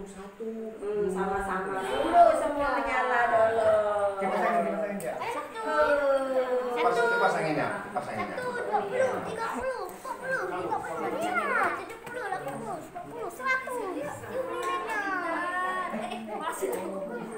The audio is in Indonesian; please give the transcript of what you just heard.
satu. Sama-sama dulu semua nyala dulu. Dipasangin ya. Dipasanginnya. 1, 20, 30, 40, 50, 70, 80, 90, 100. Yuk lilinnya. Masih